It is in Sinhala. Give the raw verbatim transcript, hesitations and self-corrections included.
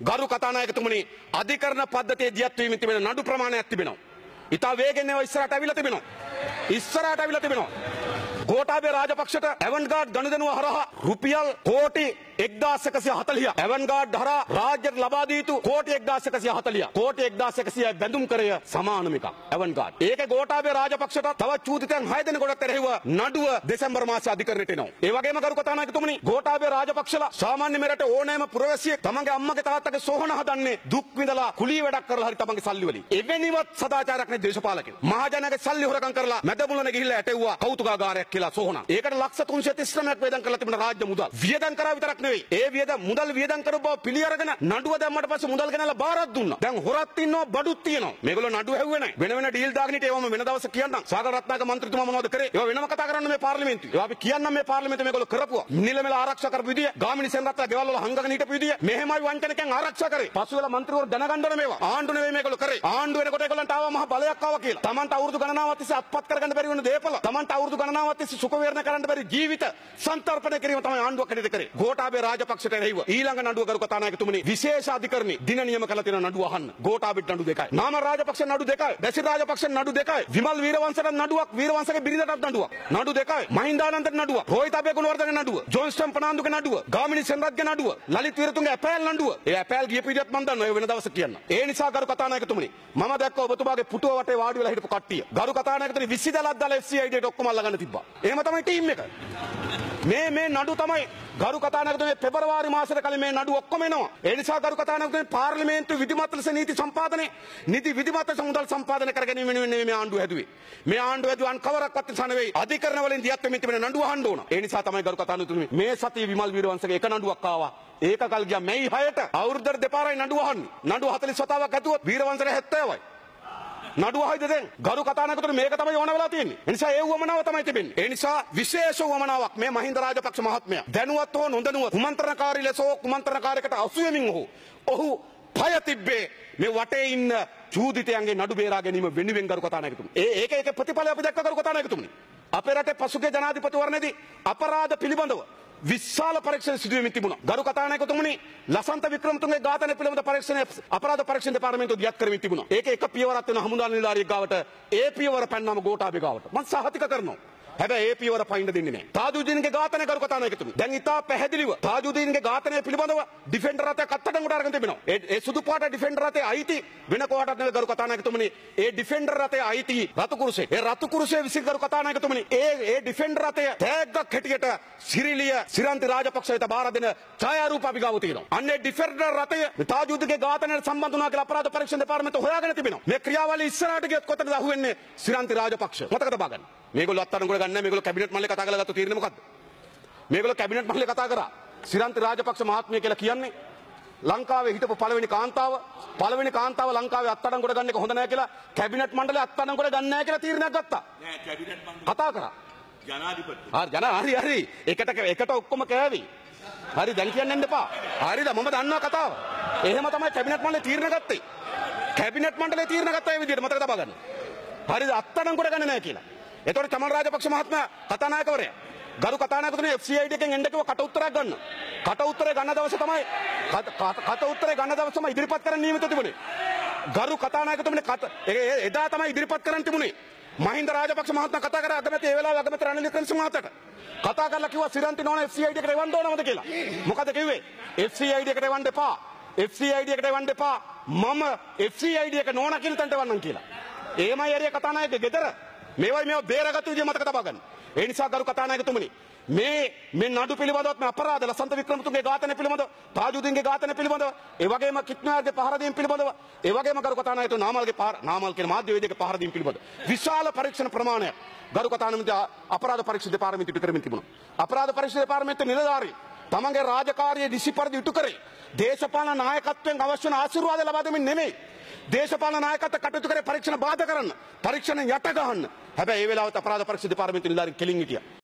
ගරු කතානායකතුමනි අධිකරණ පද්ධතියේ දියත් වීමෙන් තිබෙන නඩු ප්‍රමාණයක් තිබෙනවා. ඉතා වේගෙන් ඒවා ඉස්සරහට අවිලා තිබෙනවා. ඉස්සරහට අවිලා තිබෙනවා. ගෝඨාභය රාජපක්ෂට ඇවන්ගාඩ් ගනුදෙනුව හරහා රුපියල් කෝටි එක්දාස් එකසිය හතළිහක් ඇවන්ගාඩ් හරහා රාජ්‍යයට ලබා දී යුතු කෝටි එක්දාස් එකසිය හතළිහක් කෝටි එක්දාස් එකසියයි බැඳුම් කරය සමානම එකක් ඇවන්ගාඩ්. ඒකේ ගෝඨාභය රාජපක්ෂට තවත් චූතිතයන් හය දෙනෙකුට එරෙහිව නඩුව දෙසැම්බර් මාසයේ අධිකරණයට එනවා. ඒ වගේම ගරු කතානායකතුමනි ගෝඨාභය රාජපක්ෂලා සාමාන්‍ය මෙරට ඕනෑම පුරවැසියෙක් තමන්ගේ අම්මගේ තාත්තගේ සෝහන හදන්නේ දුක් විඳලා කුලී වැඩක් කරලා හරි තමන්ගේ සල්ලි වලින්. එවැනිවත් සදාචාරයක් නැති දේශපාලකයෝ. මහජනගේ සල්ලි හොරකම් කරලා මැදමුලනේ ගිහිල්ලා ඇටෙව්වා කෞතුකාගාරයක් කියලා සෝහන. ඒකට ලක්ෂ තුන්සිය තිස් නවයක් වේදම් කරලා තිබුණ රාජ්‍ය මුදල්. වියදම් කරා විතරක් නෙවෙයි. ඒ වියදම් මුදල් වියදම් කරපු බව පිළි අරගෙන නඩුව දැම්මට පස්සේ මුදල් ගෙනල්ලා බාරක් දුන්නා. දැන් හොරත් ඉන්නවා බඩුත් තියෙනවා. මේගොල්ලෝ නඩුව හැව්වේ නැහැ. වෙන වෙන ඩීල් දාගෙන හිටියේ ඒවම වෙන දවසක කියන්නම්. සාගර රත්නායක මන්ත්‍රීතුමා මොනවද කරේ? ඒවා වෙනම කතා කරන්න මේ පාර්ලිමේන්තුවේ. ඒවා අපි කියන්නම් මේ පාර්ලිමේන්තුවේ මේගොල්ලෝ කරපුවා. නිලමෙල ආරක්ෂා කරපු විදිය, ගාමිණී සෙනරත්නා ගෙවල් වල හංගගෙන හිටපු විදිය, මෙහෙමයි වංචනිකයන් ආරක්ෂා කරේ. පසු වෙලා මන්ත්‍රීවරු දැනගන්න ඕනේ මේවා. ආණ්ඩු නෙවෙයි මේගොල්ලෝ කරේ. ආණ්ඩු වෙනකොට ඒගොල්ලන්ට ආවා මහ බලයක් ආවා කියලා. Tamanට අවුරුදු ගණනාවක් තිස්සේ අත්පත් කරගන්න බැරි වුණ දේපල. Tamanට අවුරුදු ගණනාවක් තිස්සේ සුඛ විහරණය කරන්න බැරි ජීවිත සංතරපණය කිරීම තමයි ආණ්ඩුවක් හැටියට කරේ. ගෝඨාභය රාජපක්ෂට එරෙහිව ඊළඟ නඩුව ගරු කතානායකතුමනි විශේෂ අධිකරණي දින නියම කළ තියෙන නඩුව අහන්න. ගෝඨාභයට නඩු දෙකයි. නාම රාජපක්ෂ නඩු දෙකයි. බැසිල් රාජපක්ෂ නඩු දෙකයි. විමල් වීරවංශට නඩුවක්, වීරවංශගේ බිරිඳට නඩුවක්. නඩු දෙකයි. මහින්දානන්දට නඩුවක්. රෝහිත අබේගුණවර්ධනගේ නඩුව. ජෝන්ස්ටන් ප්‍රනාන්දුගේ නඩුව. ගාමිණී සෙනරත්ගේ නඩුව. ලලිත් වීරතුංගගේ ඇපෑල් නඩුව. ඒ ඇපෑල් ගියපු විදිහත් මම දන්නවා. ඒ වෙන දවසක කියන්න. ඒ නිසා ගරු කතානායකතුමනි මම දැක්කා ඔබතුමාගේ පුටුව වටේ වාඩි වෙලා හිටපු කට්ටිය. ගරු කතානායකතුමනි විසි දලක් දාලා එෆ් සී ආයි ඩියට ඔක්කොම අල්ලගන්න තිබ්බා. එහෙම තමයි ටීම් එක. මේ මේ නඩු තමයි ගරු කතානායකතුමනි පෙබරවාරි මාසෙට කලින් මේ නඩු ඔක්කොම එනවා. ඒ නිසා ගරු කතානායකතුමනි පාර්ලිමේන්තු විධිමත් ලෙස නීති සම්පාදනය, නීති විධිමත් ලෙස මුදල් සම්පාදනය කර ගැනීම වෙනුවෙන් මේ ආණ්ඩුව හැදුවේ. මේ ආණ්ඩුව හැදුවන් කවරක්වත් නිසා නෙවෙයි. අධිකරණ වලින් දියත් වෙමින් තිබෙන නඩුව අහන්න ඕන. ඒ නිසා තමයි ගරු කතානායකතුමනි මේ සතියේ විමල් වීරවංශගේ එක නඩුවක් ආවා. ඒක කල් ගියා මැයි හයට අවුරුද්දට දෙපාරයි නඩුව අහන්නේ. නඩුව හතළිස් වතාවක් ඇතුවත් වීරවංශට හැත්තෑවයි. නඩුව හයිද දැන් ගරු කතානායකතුමනි මේක තමයි ඕන වෙලා තියෙන්නේ. ඒ නිසා ඒ වමනාව තමයි තිබෙන්නේ. ඒ නිසා විශේෂ වමනාවක් මේ මහින්ද රාජපක්ෂ මහත්මයා දැනුවත් හෝ නොදැනුවත් කුමන්ත්‍රණකාරී ලෙස හෝ කුමන්ත්‍රණකාරයකට අසු වෙමින් ඔහු ඔහු භය තිබ්බේ මේ වටේ ඉන්න චූදිතයන්ගේ නඩු බේරා ගැනීම වෙනුවෙන් ගරු කතානායකතුමනි. ඒ ඒක ඒක ප්‍රතිඵලය අපි දැක්ක ගරු කතානායකතුමනි. අපේ රටේ පසුගිය ජනාධිපතිවරණයේදී අපරාධ පිළිබඳව විශාල පරීක්ෂණ සිදු වෙමින් තිබුණා. ගරු කතානායකතුමනි ලසන්ත වික්‍රමතුංගගේ ඝාතනය පිළිබඳ පරීක්ෂණය අපරාධ පරීක්ෂණ දෙපාර්තමේන්තුව දියත් කරමින් තිබුණා. ඒක එක පියවරක් වෙන හමුදා නිලධාරියෙක් ගාවට ඒ පියවර පැන්නාම ගෝඨාභය ගාවට මම සහතික කරනවා. හැබැයි ඒ පියවර පයින්න දෙන්නේ නැහැ. තාජුදීන්ගේ ඝාතනය ගරු කතානායකතුමනි. දැන් ඉතා පැහැදිලිව තාජුදීන්ගේ ඝාතනය පිළිබඳව ඩිෆෙන්ඩර් රථයක් අත්අඩංගුවට අරගෙන තිබෙනවා. ඒ ඒ සුදු පාට ඩිෆෙන්ඩර් රථයේ අයිති වෙන කොහටත් නෙවෙයි ගරු කතානායකතුමනි. ඒ ඩිෆෙන්ඩර් රථයේ අයිති රතු කුරුසේ. ඒ රතු කුරුසේ විසින් ගරු කතානායකතුමනි. ඒ ඒ ඩිෆෙන්ඩර් රථය තෑග්ගක් හැටියට සිරිලිය සිරන්ති රාජපක්ෂ වෙත බාර දෙන ඡායාරූප අපි ගාව තියෙනවා. අන්නේ ඩිෆෙන්ඩර් රථය තාජුදීන්ගේ ඝාතනයට සම්බන්ධ වුණා කියලා අපරාධ පරීක්ෂණ දෙපාර්තමේන්තුව හොයාගෙන තිබෙනවා. මේ ක්‍රියාවලිය ඉස්සරහට ගියොත් කොතනද අහුවෙන්නේ සිරන්ති රාජපක්ෂ. මතක තබා ගන්න. මේගොල්ලෝ අත්අඩංගුවට ගන්න නැහැ. මේගොල්ලෝ කැබිනට් මණ්ඩලේ කතා කරලා ගත්ත තීරණය මොකද්ද? මේගොල්ලෝ කැබිනට් මණ්ඩලේ කතා කරා. සිරන්ති රාජපක්ෂ මහත්මිය කියලා කියන්නේ ලංකාවේ හිටපු පළවෙනි කාන්තාව, පළවෙනි කාන්තාව ලංකාවේ අත්අඩංගුවට ගන්න එක හොඳ නැහැ කියලා කැබිනට් මණ්ඩලේ අත්අඩංගුවට ගන්න නැහැ කියලා තීරණයක් ගත්තා. නෑ කැබිනට් මණ්ඩලේ කතා කරා. ජනාධිපති. හරි ජනා හරි හරි. එකට එකට ඔක්කොම කෑවි. හරි දැන් කියන්න එන්න එපා. හරිද? මම දන්නවා කතාව. එහෙම තමයි කැබිනට් මණ්ඩලේ තීරණ ගත්තේ. කැබිනට් මණ්ඩලේ තීරණ ගත්තා මේ විදිහට මතක තබා ගන්න. හරිද? අත්අඩංගුවට ගන්න නැහැ කියලා. එතකොට චමල් රාජපක්ෂ මහත්මයා කතානායකවරයා ගරු කතානායකතුමනි එෆ් සී ආයි ඩී එකෙන් එන්න කිව්ව කට උත්තරයක් ගන්න. කට උත්තරේ ගන්න දවසේ තමයි කට උත්තරේ ගන්න දවසේ තමයි ඉදිරිපත් කරන්න නියමිත තිබුණේ. ගරු කතානායකතුමනි එදා තමයි ඉදිරිපත් කරන්න තිබුණේ. මහින්ද රාජපක්ෂ මහත්මයා කතා කරා අගමැති ඒ වෙලාවේ අගමැති රනිල් වික්‍රමසිංහ මහතාට. කතා කරලා කිව්වා සිරන්ති නෝන එෆ් සී ආයි ඩී එකට එවන්න ඕනවද කියලා. මොකද කිව්වේ? එෆ් සී ආයි ඩී එකට එවන්න එපා. එෆ් සී ආයි ඩී එකට එවන්න එපා. මම එෆ් සී ආයි ඩී එක නෝන කියන තැනට එවන්නම් කියලා. එහෙමයි හරිය කතානායකගේ ගෙදර. මේවයි මේව බේරගත්තු විදිය මතක තබා ගන්න. ඒ නිසා ගරු කතානායකතුමනි මේ මේ නඩු පිළිබඳවත් මේ අපරාධ ලසන්ත වික්‍රමතුංගගේ ඝාතනය පිළිබඳව, තාජුදීන්ගේ ඝාතනය පිළිබඳව, ඒ වගේම කිත්නාර්ගේ පහර දීම පිළිබඳව, ඒ වගේම ගරු කතානායකතුමනි නාමල්ගේ පහර නාමල් කියන මාධ්‍යවේදිකේ පහර දීම පිළිබඳව විශාල පරීක්ෂණ ප්‍රමාණයක් ගරු කතානායකතුමනි අපරාධ පරීක්ෂණ දෙපාර්තමේන්තුව ඉටු කරමින් තිබුණා. අපරාධ පරීක්ෂණ දෙපාර්තමේන්තුවේ නිලධාරී තමන්ගේ රාජකාරිය නිසි පරිදි ඉටු කරේ දේශපාලන නායකත්වයෙන් අවශ්‍ය වන ආශිර්වාද ලබා දෙමින් නෙමෙයි. දේශපාලන නායකත්ව කටයුතු කරේ පරීක්ෂණ බාධා කරන්න, පරීක්ෂණ යට ගහන්න. හැබැයි ඒ වෙලාවට අපරාධ පරීක්ෂණ දෙපාර්තමේන්තුවේ නිලධාරීන් කෙලින් හිටියා.